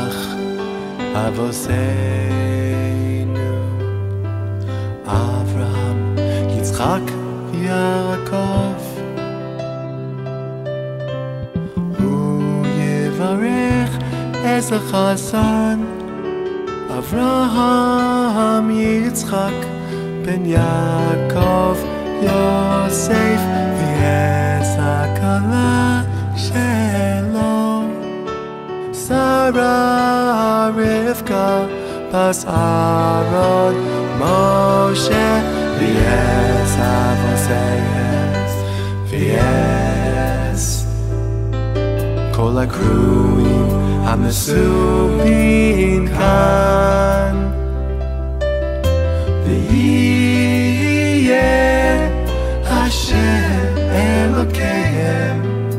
Shebairach Avoseinu Avraham Yitzchak Yaakov Hu Yevarech Ezecha son Avraham Yitzchak Ben Yaakov Yosef V'Yesakala Shelo Sarah Rivka Bas Aaron Moshe V'Yes Avoseyes V'Yes Kol HaKruim HaMesubin Kan V'yeh Hashem Elokehem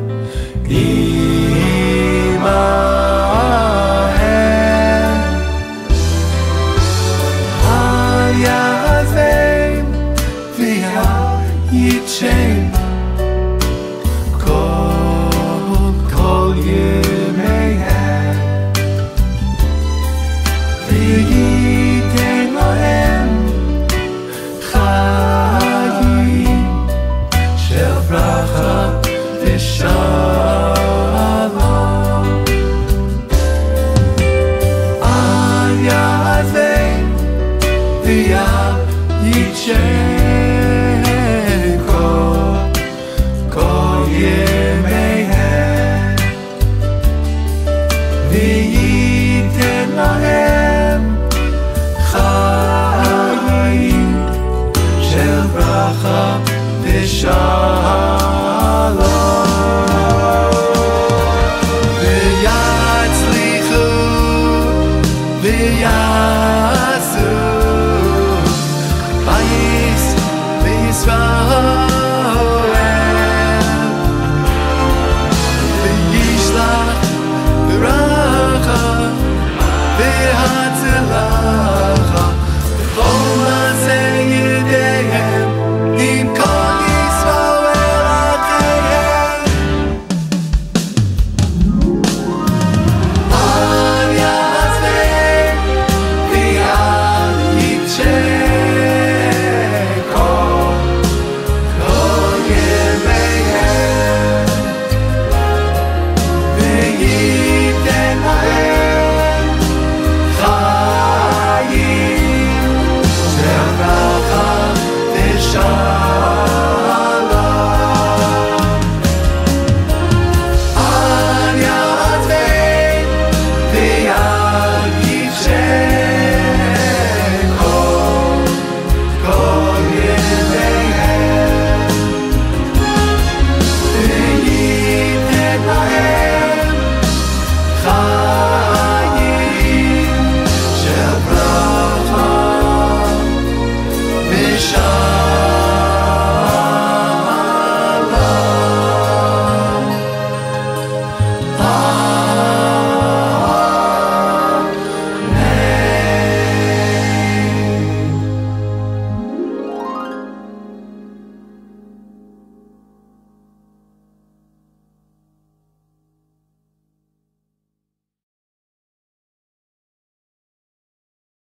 Imahem Al Ya'aveim V'yal Yitchem Kol Yemeihem V'yiten Lahem Chayim Shel Bracha V'Shalom Al Ya'aveim V'yal Yitchem Kol Yemeihem V'yiten Lahem Chayim Shel Bracha V'Shalom